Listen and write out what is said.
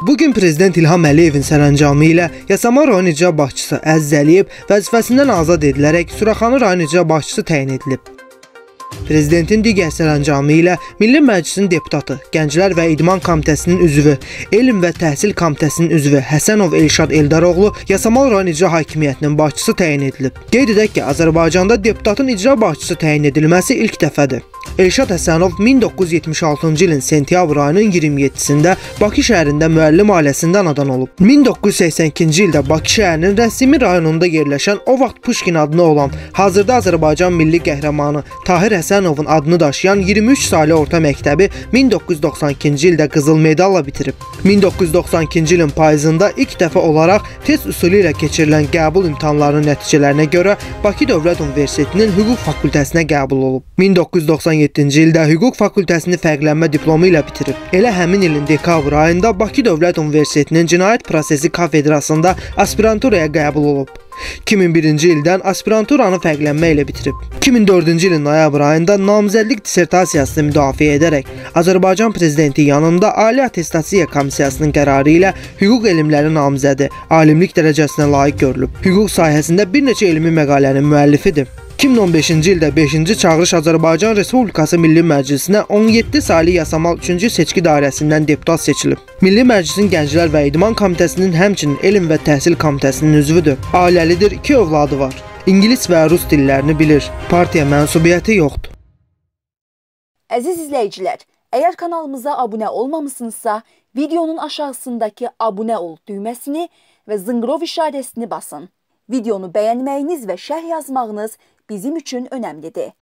Bugün Prezident İlham Əliyevin sərəncamı ilə Yasamal rayon icra başçısı Əziz Əliyev vəzifəsindən azad edilərək Suraxanı rayon icra başçısı təyin edilib. Prezidentin digər sərəncamı ilə Milli Məclisin deputatı, Gənclər və İdman Komitəsinin üzvü, Elm və Təhsil Komitəsinin üzvü Həsənov Elşad Eldaroğlu Yasamal rayon icra hakimiyyətinin başçısı təyin edilib. Qeyd edək ki, Azərbaycanda deputatın icra başçısı təyin edilməsi ilk dəfədir. Elşad Həsənov 1976-cı ilin sentyabr ayının 27-sində Bakı şəhərində müəllim ailəsində anadan olub. 1982-ci ildə Bakı şəhərinin Rəsimi rayonunda yerləşən o vaxt Puşkin adını olan, hazırda Azərbaycan milli qəhrəmanı Tahir Həsənovun adını daşıyan 23 saylı orta məktəbi 1992-ci ildə qızıl medalla bitirib. 1992-ci ilin payızında ilk dəfə olaraq test üsulu ilə keçirilən qəbul imtahanlarının nəticələrinə görə Bakı Dövlət Universitetinin Hüquq fakültəsinə qəbul olub. 1997-ci ildə Hüquq fakültəsini fərqlənmə diplomu ilə bitirib. Elə həmin ilin dekabr ayında Bakı Dövlət Universitetinin Cinayət Prosesi kafedrasında aspiranturaya qəbul olub. 2001-ci ildən aspiranturanı fərqlənmə ilə bitirib. 2004-cü ilin noyabr ayında namizədlik dissertasiyasını müdafiə edərək Azərbaycan Prezidenti yanında Ali Attestasiya Komissiyasının qərarı ilə hüquq elmləri namizədi, alimlik dərəcəsinə layiq görülüb. Hüquq sahəsində bir neçə elmi məqalənin müəllifidir. 2015-ci ildə 5-ci çağırış Azərbaycan Respublikası Milli Məclisinə 17 saylı Yasamal 3-cü seçki dairəsindən deputat seçilib. Milli Məclisin Gənclər və İdman Komitəsinin həmçinin Elm və Təhsil Komitəsinin üzvüdür. Ailəlidir, 2 övladı var. İngilis və rus dillərini bilir. Partiya mənsubiyyəti yoxdur. Əziz izləyicilər, əgər kanalımıza abunə olmamışsınızsa, videonun aşağısındakı abunə ol düyməsini və zınqrov işarəsini basın. Videonu bəyənməyiniz və şərh yazmağınız bizim üçün önəmlidir.